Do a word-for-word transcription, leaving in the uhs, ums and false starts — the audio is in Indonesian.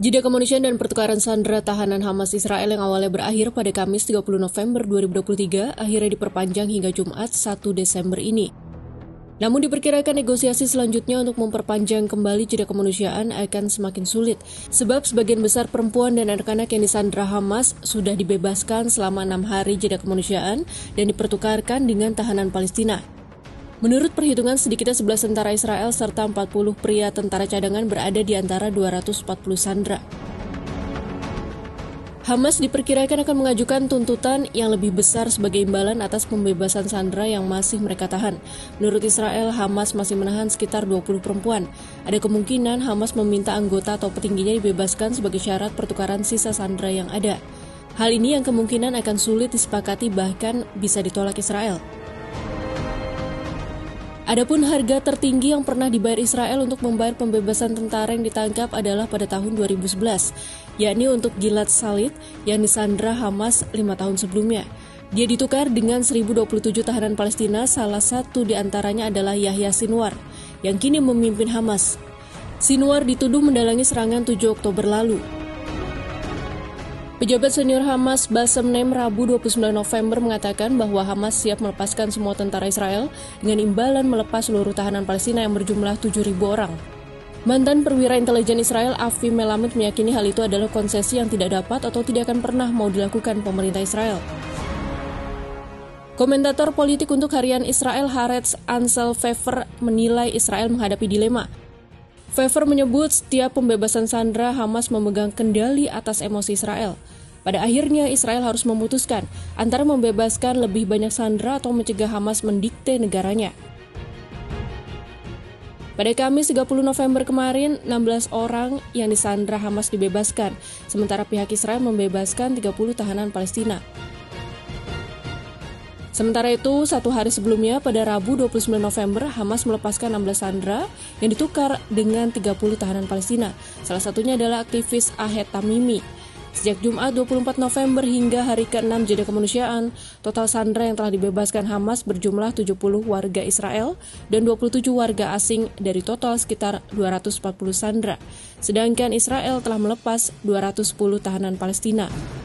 Jeda kemanusiaan dan pertukaran sandera tahanan Hamas Israel yang awalnya berakhir pada Kamis tiga puluh November dua ribu dua puluh tiga akhirnya diperpanjang hingga Jumat satu Desember ini. Namun diperkirakan negosiasi selanjutnya untuk memperpanjang kembali jeda kemanusiaan akan semakin sulit, sebab sebagian besar perempuan dan anak-anak yang disandera Hamas sudah dibebaskan selama enam hari jeda kemanusiaan dan dipertukarkan dengan tahanan Palestina. Menurut perhitungan, sedikitnya sebelas tentara Israel serta empat puluh pria tentara cadangan berada di antara dua ratus empat puluh sandera. Hamas diperkirakan akan mengajukan tuntutan yang lebih besar sebagai imbalan atas pembebasan sandera yang masih mereka tahan. Menurut Israel, Hamas masih menahan sekitar dua puluh perempuan. Ada kemungkinan Hamas meminta anggota atau petingginya dibebaskan sebagai syarat pertukaran sisa sandera yang ada. Hal ini yang kemungkinan akan sulit disepakati, bahkan bisa ditolak Israel. Adapun harga tertinggi yang pernah dibayar Israel untuk membayar pembebasan tentara yang ditangkap adalah pada tahun dua ribu sebelas, yakni untuk Gilad Shalit yang disandera Hamas lima tahun sebelumnya. Dia ditukar dengan seribu dua puluh tujuh tahanan Palestina, salah satu di antaranya adalah Yahya Sinwar, yang kini memimpin Hamas. Sinwar dituduh mendalangi serangan tujuh Oktober lalu. Pejabat senior Hamas Bassem Naim Rabu dua puluh sembilan November mengatakan bahwa Hamas siap melepaskan semua tentara Israel dengan imbalan melepas seluruh tahanan Palestina yang berjumlah tujuh ribu orang. Mantan perwira intelijen Israel Avi Melamed meyakini hal itu adalah konsesi yang tidak dapat atau tidak akan pernah mau dilakukan pemerintah Israel. Komentator politik untuk harian Israel Haaretz Ansel Pfeffer menilai Israel menghadapi dilema. Pfeffer menyebut setiap pembebasan sandera Hamas memegang kendali atas emosi Israel. Pada akhirnya Israel harus memutuskan antara membebaskan lebih banyak sandera atau mencegah Hamas mendikte negaranya. Pada Kamis tiga puluh November kemarin, enam belas orang yang disandera Hamas dibebaskan, sementara pihak Israel membebaskan tiga puluh tahanan Palestina. Sementara itu, satu hari sebelumnya pada Rabu dua puluh sembilan November, Hamas melepaskan enam belas sandera yang ditukar dengan tiga puluh tahanan Palestina. Salah satunya adalah aktivis Ahed Tamimi. Sejak Jumat dua puluh empat November hingga hari keenam jeda kemanusiaan, total sandera yang telah dibebaskan Hamas berjumlah tujuh puluh warga Israel dan dua puluh tujuh warga asing dari total sekitar dua ratus empat puluh sandera. Sedangkan Israel telah melepas dua ratus sepuluh tahanan Palestina.